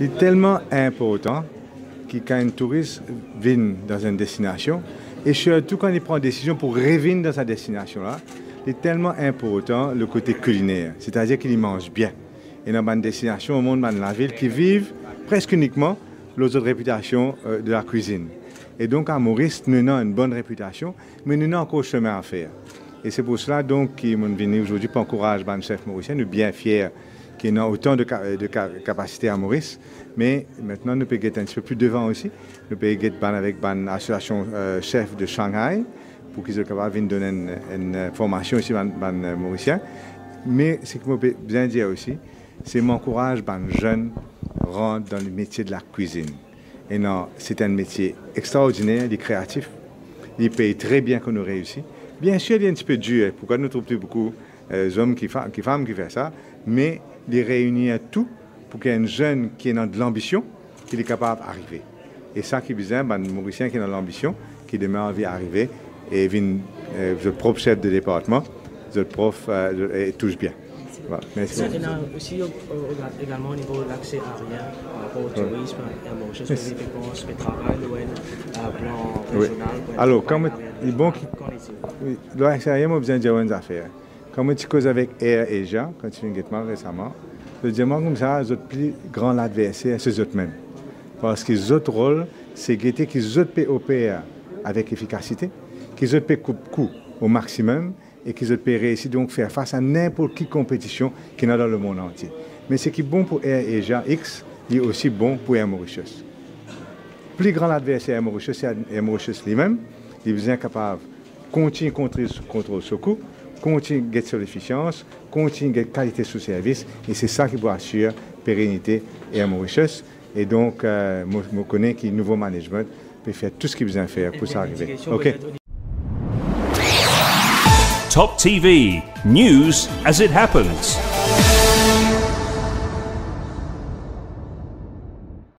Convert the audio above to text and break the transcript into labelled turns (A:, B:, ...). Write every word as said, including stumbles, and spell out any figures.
A: est tellement important que quand un touriste vient dans une destination, et surtout quand il prend une décision pour revenir dans sa destination-là, il est tellement important le côté culinaire, c'est-à-dire qu'il y mange bien. Et dans une destination au monde, dans la ville, qui vivent presque uniquement l'autre réputation euh, de la cuisine. Et donc à Maurice, nous avons une bonne réputation, mais nous avons encore chemin à faire. Et c'est pour cela donc qu'ils sont venus aujourd'hui pour encourager les chefs mauriciens. Nous sommes bien fiers qu'ils ont autant de, de capacités à Maurice, mais maintenant nous pouvons être un petit peu plus devant aussi. Nous pouvons être avec l'association euh, chef de Shanghai pour qu'ils soient capables de donner une, une formation aussi aux Mauriciens. Mais ce que je peux bien dire aussi, c'est m'encourage les jeunes rentrent dans le métier de la cuisine. Et non, c'est un métier extraordinaire, il est créatif, il paye très bien qu'on a réussi. Bien sûr, il est un petit peu dur, pourquoi nous ne trouvons plus beaucoup d'hommes qui, qui femmes qui font ça, mais il réunit tout pour qu'il y ait un jeune qui est dans de l'ambition, qui est capable d'arriver. Et ça qui est bien, ben, un Mauricien qui est dans l'ambition, qui demain envie d'arriver, et vient euh, le propre chef de département, le prof, euh, et touche bien. Voilà, merci.
B: Et là, aussi également au niveau de l'accès aérien par rapport au tourisme, il y a beaucoup de choses qui pensent que le travail doit être plan régional.
A: Alors, comme il est bon, l'accès aérien, moi, besoin de dire une affaire. Comme tu causes avec Air Asia, quand tu viens de récemment, je dis comme ça, le plus grand adversaire, c'est eux mêmes. Parce que les autres rôles, c'est guetter qu'ils peuvent opérer avec efficacité, qu'ils peuvent couper coût au maximum et qu'ils peuvent réussir donc faire face à n'importe quelle compétition qu'il y a dans le monde entier. Mais ce qui est bon pour Air Asia X, il est aussi bon pour Air Mauritius. Le plus grand adversaire Air Mauritius, c'est Air Mauritius lui-même. Il est capable de continuer à contrôler ce coût, continuer à gagner l'efficience, continuer à gagner qualité sous service, et c'est ça qui va assurer la pérennité Air Mauritius. Et donc, euh, moi, je connais que le nouveau management peut faire tout ce qu'il a besoin de faire pour ça arriver. OK.
C: Top T V, news as it happens.